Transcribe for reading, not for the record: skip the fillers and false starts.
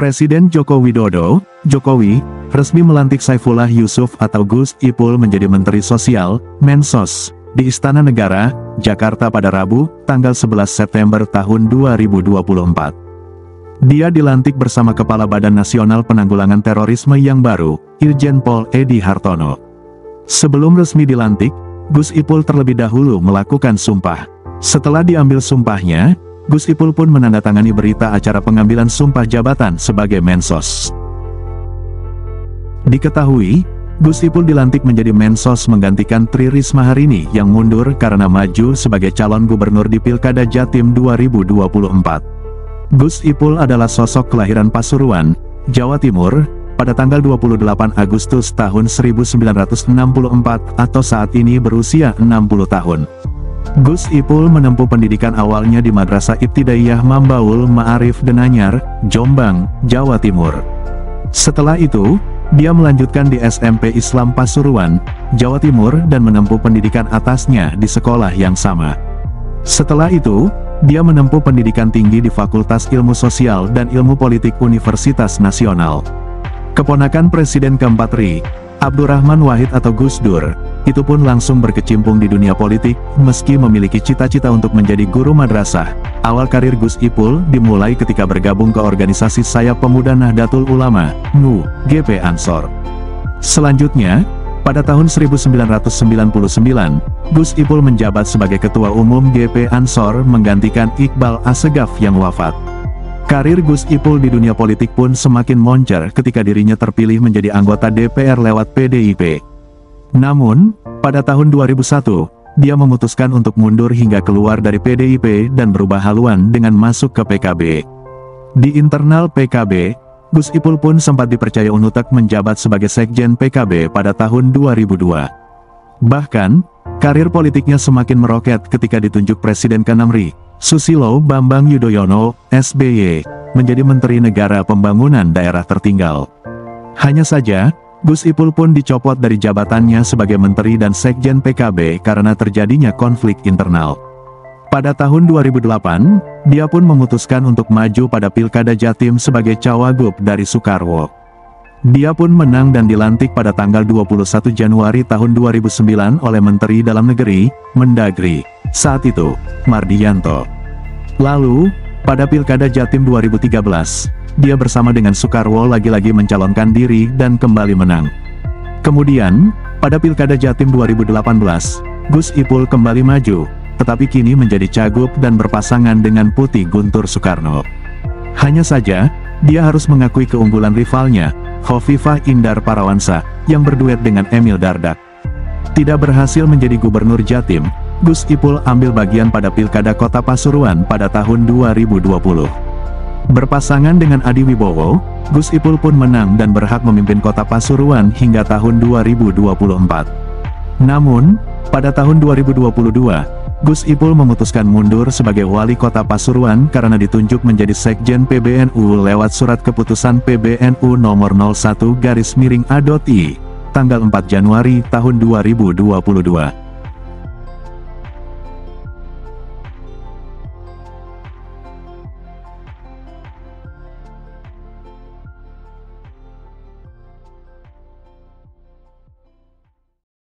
Presiden Joko Widodo, Jokowi, resmi melantik Saifullah Yusuf atau Gus Ipul menjadi Menteri Sosial, Mensos, di Istana Negara, Jakarta pada Rabu, tanggal 11 September tahun 2024. Dia dilantik bersama Kepala Badan Nasional Penanggulangan Terorisme yang baru, Irjen Pol Edi Hartono. Sebelum resmi dilantik, Gus Ipul terlebih dahulu melakukan sumpah. Setelah diambil sumpahnya, Gus Ipul pun menandatangani berita acara pengambilan sumpah jabatan sebagai Mensos. Diketahui, Gus Ipul dilantik menjadi Mensos menggantikan Tri Risma hari ini yang mundur karena maju sebagai calon gubernur di Pilkada Jatim 2024. Gus Ipul adalah sosok kelahiran Pasuruan, Jawa Timur, pada tanggal 28 Agustus tahun 1964 atau saat ini berusia 60 tahun. Gus Ipul menempuh pendidikan awalnya di Madrasah Ibtidaiyah Mambaul Ma'arif Denanyar, Jombang, Jawa Timur. Setelah itu, dia melanjutkan di SMP Islam Pasuruan, Jawa Timur dan menempuh pendidikan atasnya di sekolah yang sama. Setelah itu, dia menempuh pendidikan tinggi di Fakultas Ilmu Sosial dan Ilmu Politik Universitas Nasional. Keponakan Presiden keempat RI, Abdurrahman Wahid atau Gus Dur, itu pun langsung berkecimpung di dunia politik, meski memiliki cita-cita untuk menjadi guru madrasah. Awal karir Gus Ipul dimulai ketika bergabung ke organisasi Sayap Pemuda Nahdlatul Ulama, NU, GP Ansor. Selanjutnya, pada tahun 1999, Gus Ipul menjabat sebagai Ketua Umum GP Ansor menggantikan Iqbal Assegaf yang wafat. Karir Gus Ipul di dunia politik pun semakin moncer ketika dirinya terpilih menjadi anggota DPR lewat PDIP. Namun, pada tahun 2001, dia memutuskan untuk mundur hingga keluar dari PDIP dan berubah haluan dengan masuk ke PKB. Di internal PKB, Gus Ipul pun sempat dipercaya unutek menjabat sebagai Sekjen PKB pada tahun 2002. Bahkan, karir politiknya semakin meroket ketika ditunjuk Presiden ke-6 RI, Susilo Bambang Yudhoyono, SBY, menjadi Menteri Negara Pembangunan Daerah Tertinggal. Hanya saja, Gus Ipul pun dicopot dari jabatannya sebagai Menteri dan Sekjen PKB karena terjadinya konflik internal. Pada tahun 2008, dia pun memutuskan untuk maju pada Pilkada Jatim sebagai cawagup dari Soekarwo. Dia pun menang dan dilantik pada tanggal 21 Januari tahun 2009 oleh Menteri Dalam Negeri, Mendagri, saat itu, Mardiyanto. Lalu, pada Pilkada Jatim 2013, dia bersama dengan Soekarwo lagi-lagi mencalonkan diri dan kembali menang. Kemudian, pada Pilkada Jatim 2018, Gus Ipul kembali maju, tetapi kini menjadi cagup dan berpasangan dengan Putih Guntur Soekarno. Hanya saja, dia harus mengakui keunggulan rivalnya, Khofifah Indar Parawansa, yang berduet dengan Emil Dardak. Tidak berhasil menjadi gubernur Jatim, Gus Ipul ambil bagian pada Pilkada Kota Pasuruan pada tahun 2020. Berpasangan dengan Adi Wibowo, Gus Ipul pun menang dan berhak memimpin Kota Pasuruan hingga tahun 2024. Namun, pada tahun 2022, Gus Ipul memutuskan mundur sebagai Wali Kota Pasuruan karena ditunjuk menjadi Sekjen PBNU lewat Surat Keputusan PBNU nomor 01/A.I, tanggal 4 Januari tahun 2022.